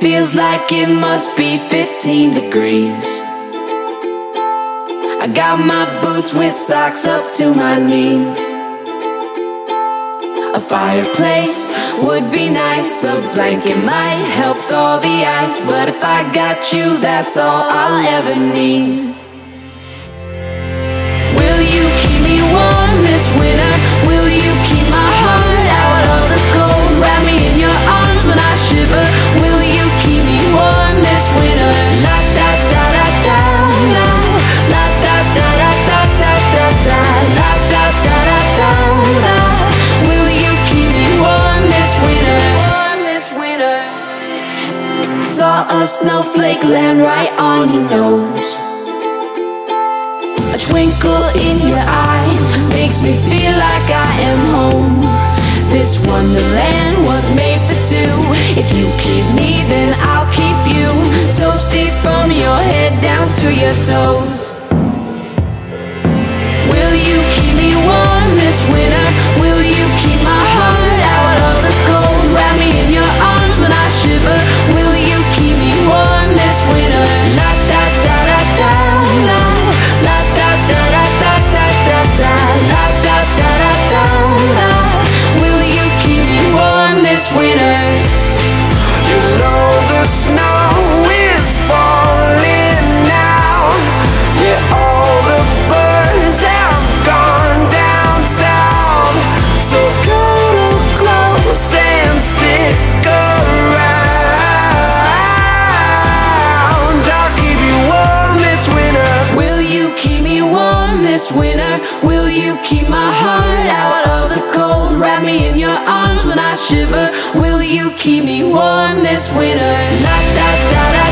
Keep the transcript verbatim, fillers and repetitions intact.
feels like it must be fifteen degrees. I got my boots with socks up to my knees. A fireplace would be nice, a blanket might help thaw the ice, but if I got you, that's all I'll ever need. Will you keep me warm this winter? Will you keep my heart out of the cold? Wrap me in your arms when I shiver. Will you keep me warm this winter? La da da da da da, la da da da da da da da, la da da da da da. Will you keep me warm this winter? Warm this winter. Saw a snowflake land right on your nose. A twinkle in your eye makes me feel like I am home. This wonderland was made for two. If you keep me, then I'll keep you. Toasty from your head down to your toes. Will you keep me warm this winter? Will you keep my heart out of the cold? Wrap me in your arms when I shiver. Will you keep me warm this winter? La da da da da da, la da da da da da da da, la da da da da da. Will you keep me warm this winter? You know the snow is falling now. Yeah, all the birds have gone down south. So cuddle close and stick around. I'll keep you warm this winter. Will you keep me warm this winter? Will you keep my heart out of the cold? Wrap me in your arms when I shiver. Will you keep me warm this winter? La da da da.